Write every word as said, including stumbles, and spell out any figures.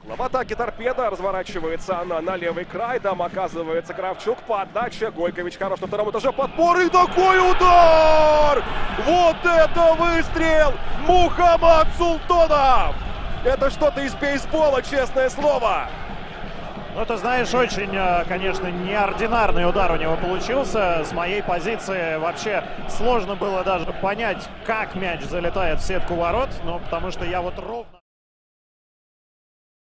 В атаке торпеда разворачивается она на левый край. Там оказывается Кравчук. Подача. Гойкович хорош на втором этаже. Подпор. И такой удар! Вот это выстрел! Мухаммад Султонов! Это что-то из бейсбола, честное слово. Ну, ты знаешь, очень, конечно, неординарный удар у него получился. С моей позиции вообще сложно было даже понять, как мяч залетает в сетку ворот. Ну, потому что я вот ровно...